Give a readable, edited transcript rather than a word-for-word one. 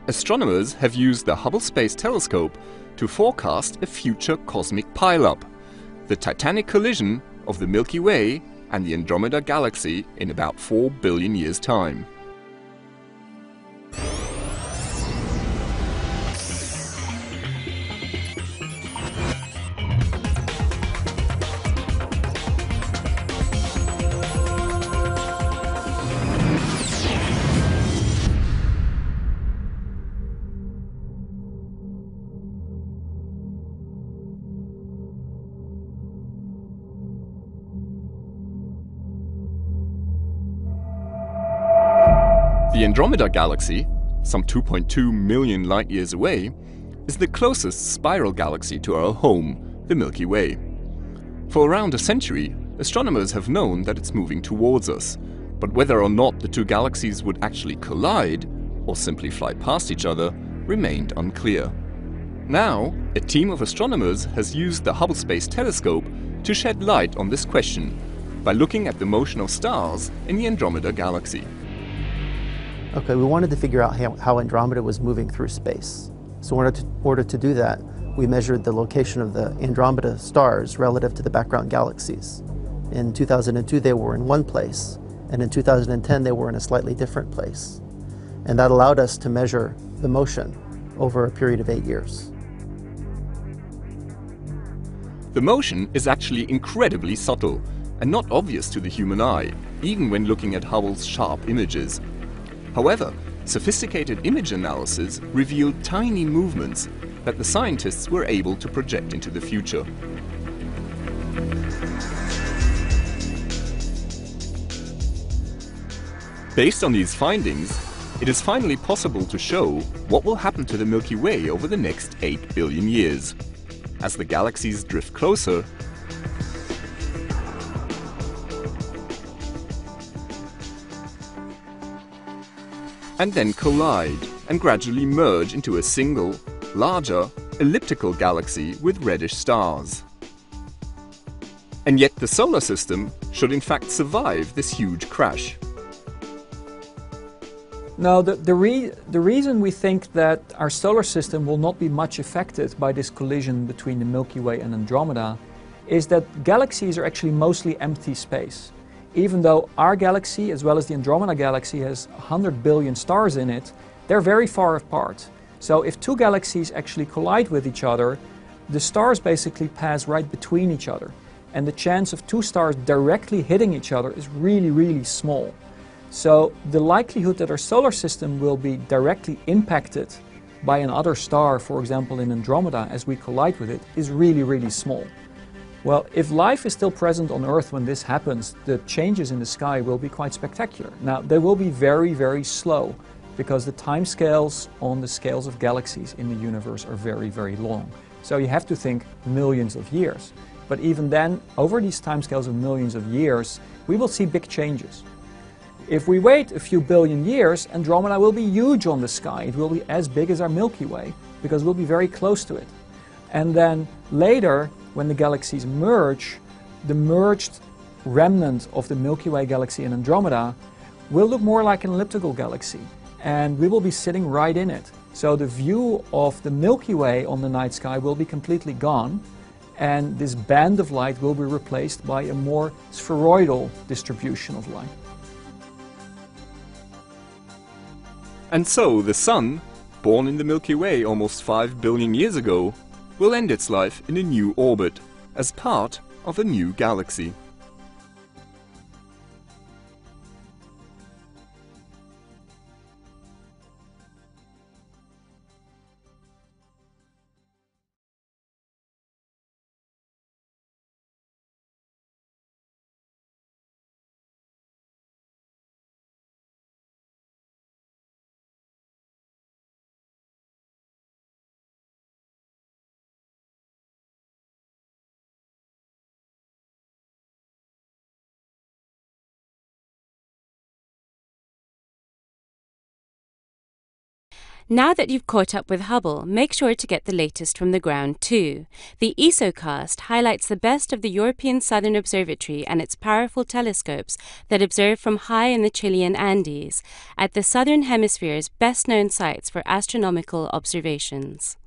Astronomers have used the Hubble Space Telescope to forecast a future cosmic pileup, the titanic collision of the Milky Way and the Andromeda Galaxy in about 4 billion years' time. The Andromeda Galaxy, some 2.2 million light-years away, is the closest spiral galaxy to our home, the Milky Way. For around a century, astronomers have known that it's moving towards us, but whether or not the two galaxies would actually collide, or simply fly past each other, remained unclear. Now, a team of astronomers has used the Hubble Space Telescope to shed light on this question by looking at the motion of stars in the Andromeda Galaxy. Okay, we wanted to figure out how Andromeda was moving through space. So in order to do that, we measured the location of the Andromeda stars relative to the background galaxies. In 2002, they were in one place, and in 2010, they were in a slightly different place. And that allowed us to measure the motion over a period of 8 years. The motion is actually incredibly subtle and not obvious to the human eye, even when looking at Hubble's sharp images. However, sophisticated image analysis revealed tiny movements that the scientists were able to project into the future. Based on these findings, it is finally possible to show what will happen to the Milky Way over the next 8 billion years. As the galaxies drift closer, and then collide and gradually merge into a single, larger, elliptical galaxy with reddish stars. And yet the solar system should in fact survive this huge crash. No, the reason we think that our solar system will not be much affected by this collision between the Milky Way and Andromeda is that galaxies are actually mostly empty space. Even though our galaxy, as well as the Andromeda Galaxy, has 100 billion stars in it, they're very far apart. So if two galaxies actually collide with each other, the stars basically pass right between each other. And the chance of two stars directly hitting each other is really, really small. So the likelihood that our solar system will be directly impacted by another star, for example in Andromeda, as we collide with it, is really, really small. Well, if life is still present on Earth when this happens, the changes in the sky will be quite spectacular. Now, they will be very, very slow because the time scales on the scales of galaxies in the universe are very, very long. So you have to think millions of years. But even then, over these timescales of millions of years, we will see big changes. If we wait a few billion years, Andromeda will be huge on the sky. It will be as big as our Milky Way because we'll be very close to it. And then later, when the galaxies merge, the merged remnant of the Milky Way galaxy and Andromeda will look more like an elliptical galaxy, and we will be sitting right in it. So the view of the Milky Way on the night sky will be completely gone, and this band of light will be replaced by a more spheroidal distribution of light. And so the Sun, born in the Milky Way almost 5 billion years ago, will end its life in a new orbit, as part of a new galaxy. Now that you've caught up with Hubble, make sure to get the latest from the ground too. The ESOcast highlights the best of the European Southern Observatory and its powerful telescopes that observe from high in the Chilean Andes, at the Southern Hemisphere's best-known sites for astronomical observations.